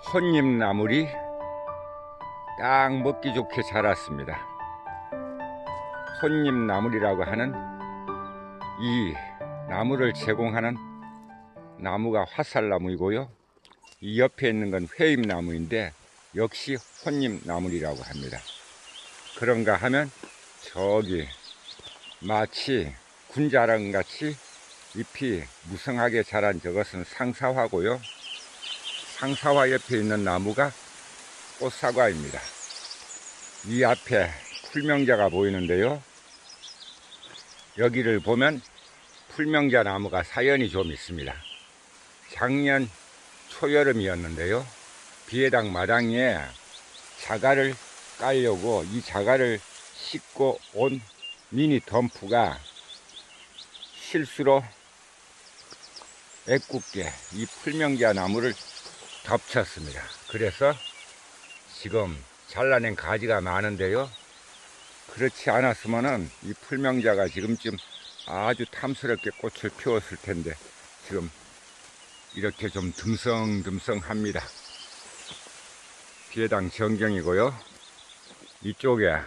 혼잎나물이 딱 먹기 좋게 자랐습니다. 혼잎나물이라고 하는 이 나무를 제공하는 나무가 화살나무이고요, 이 옆에 있는 건 회잎나무인데 역시 혼잎나물이라고 합니다. 그런가 하면 저기 마치 군자랑같이 잎이 무성하게 자란 저것은 상사화고요, 상사화 옆에 있는 나무가 꽃사과입니다. 이 앞에 풀명자가 보이는데요, 여기를 보면 풀명자 나무가 사연이 좀 있습니다. 작년 초여름이었는데요, 비에당 마당에 자갈을 깔려고 이 자갈을 싣고 온 미니 덤프가 실수로 애꿎게 이 풀명자 나무를 덮쳤습니다. 그래서 지금 잘라낸 가지가 많은데요, 그렇지 않았으면은 이 풀명자가 지금쯤 아주 탐스럽게 꽃을 피웠을 텐데 지금 이렇게 좀 듬성듬성합니다. 비에당 전경이고요, 이쪽에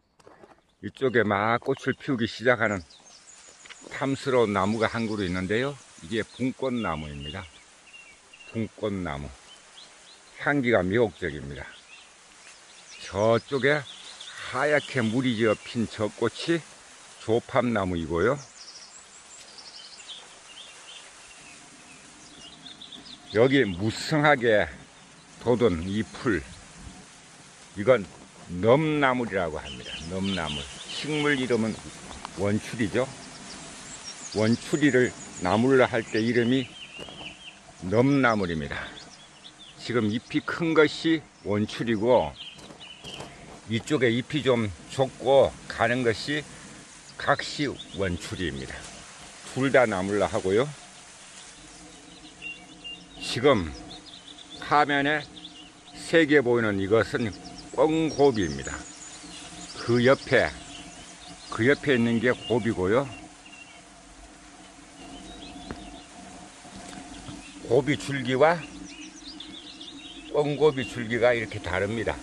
막 꽃을 피우기 시작하는 탐스러운 나무가 한 그루 있는데요, 이게 붕꽃나무입니다. 붕꽃나무, 향기가 미혹적입니다. 저쪽에 하얗게 물이 지어 핀 저 꽃이 조팝나무이고요, 여기 무성하게 돋은 이 풀, 이건 넘나물이라고 합니다. 넘나물, 식물 이름은 원추리죠. 원추리를 나물로 할 때 이름이 넘나물입니다. 지금 잎이 큰 것이 원추리고 이쪽에 잎이 좀 좁고 가는 것이 각시 원추리입니다. 둘 다 나물로 하고요, 지금 화면에 색에 보이는 이것은 꿩고비입니다. 그 옆에 있는 게 고비고요, 고비 줄기와 꿩고비 줄기가 이렇게 다릅니다.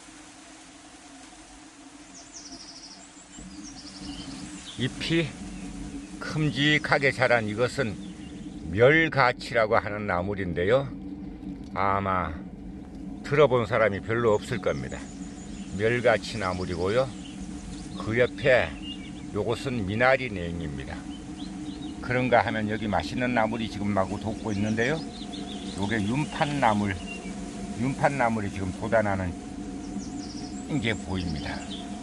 잎이 큼직하게 자란 이것은 멸가치라고 하는 나물인데요, 아마 들어본 사람이 별로 없을 겁니다. 멸가치 나물이고요, 그 옆에 요것은 미나리 냉입니다. 그런가 하면 여기 맛있는 나물이 지금 마구 돋고 있는데요, 요게 윤판나물이 지금 돋아나는 게 보입니다.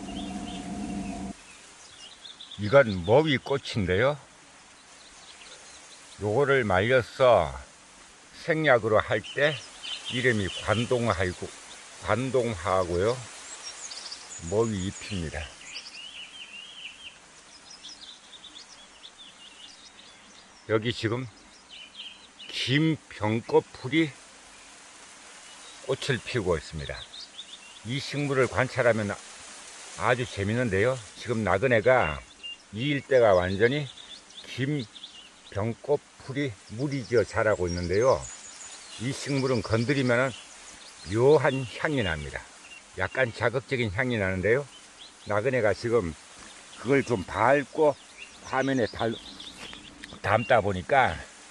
이건 머위꽃인데요, 요거를 말려서 생약으로 할 때 이름이 관동화고요, 머위 잎입니다. 여기 지금 김병꽃풀이 꽃을 피우고 있습니다. 이 식물을 관찰하면 아주 재밌는데요, 지금 나그네가 이 일대가 완전히 김병꽃풀이 물이 지어 자라고 있는데요, 이 식물은 건드리면 묘한 향이 납니다. 약간 자극적인 향이 나는데요, 나그네가 지금 그걸 좀 밟고 화면에 담다 보니까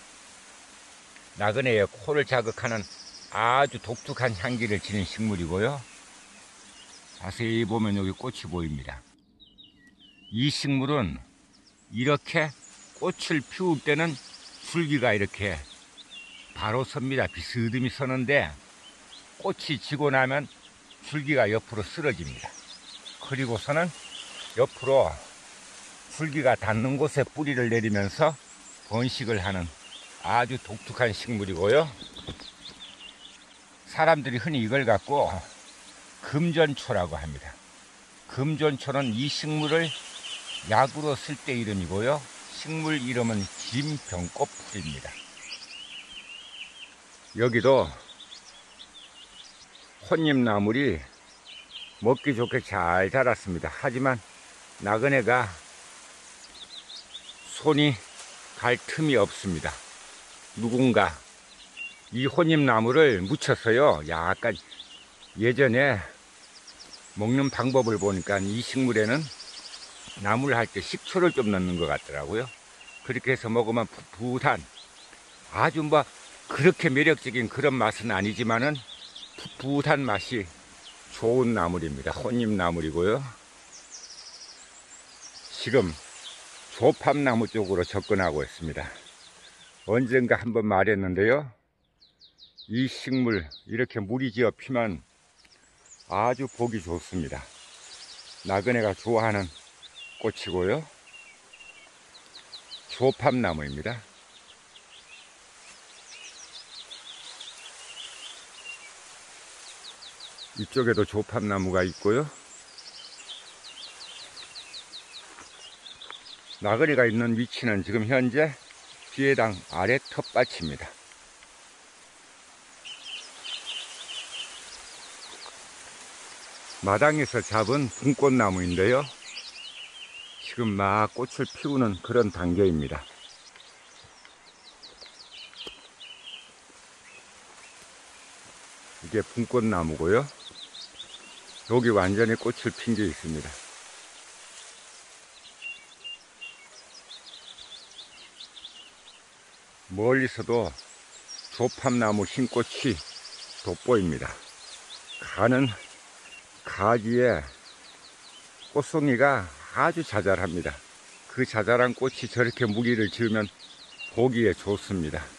나그네의 코를 자극하는 아주 독특한 향기를 지닌 식물이고요, 자세히 보면 여기 꽃이 보입니다. 이 식물은 이렇게 꽃을 피울 때는 줄기가 이렇게 바로 섭니다. 비스듬히 서는데 꽃이 지고 나면 줄기가 옆으로 쓰러집니다. 그리고서는 옆으로 줄기가 닿는 곳에 뿌리를 내리면서 번식을 하는 아주 독특한 식물이고요, 사람들이 흔히 이걸 갖고 금전초라고 합니다. 금전초는 이 식물을 약으로 쓸 때 이름이고요, 식물 이름은 김병꽃풀입니다. 여기도 혼잎나물이 먹기 좋게 잘 자랐습니다. 하지만 나그네가 손이 갈 틈이 없습니다. 누군가 이 혼잎나무를 묻혀서요, 약간 예전에 먹는 방법을 보니까 이 식물에는 나물 할 때 식초를 좀 넣는 것 같더라고요. 그렇게 해서 먹으면 풋풋한, 아주 뭐 그렇게 매력적인 그런 맛은 아니지만은 풋풋한 맛이 좋은 나물입니다. 혼잎나물이고요. 지금 조팝나무 쪽으로 접근하고 있습니다. 언젠가 한번 말했는데요, 이 식물 이렇게 물이 지어 피면 아주 보기 좋습니다. 나그네가 좋아하는 꽃이고요. 조팝나무입니다. 이쪽에도 조팝나무가 있고요. 나그네가 있는 위치는 지금 현재 비에당 아래 텃밭입니다. 마당에서 잡은 분꽃나무인데요, 지금 막 꽃을 피우는 그런 단계입니다. 이게 분꽃나무고요. 여기 완전히 꽃을 핀 게 있습니다. 멀리서도 조팝나무 흰꽃이 돋보입니다. 가는 가지에 꽃송이가 아주 자잘합니다. 그 자잘한 꽃이 저렇게 무리를 지으면 보기에 좋습니다.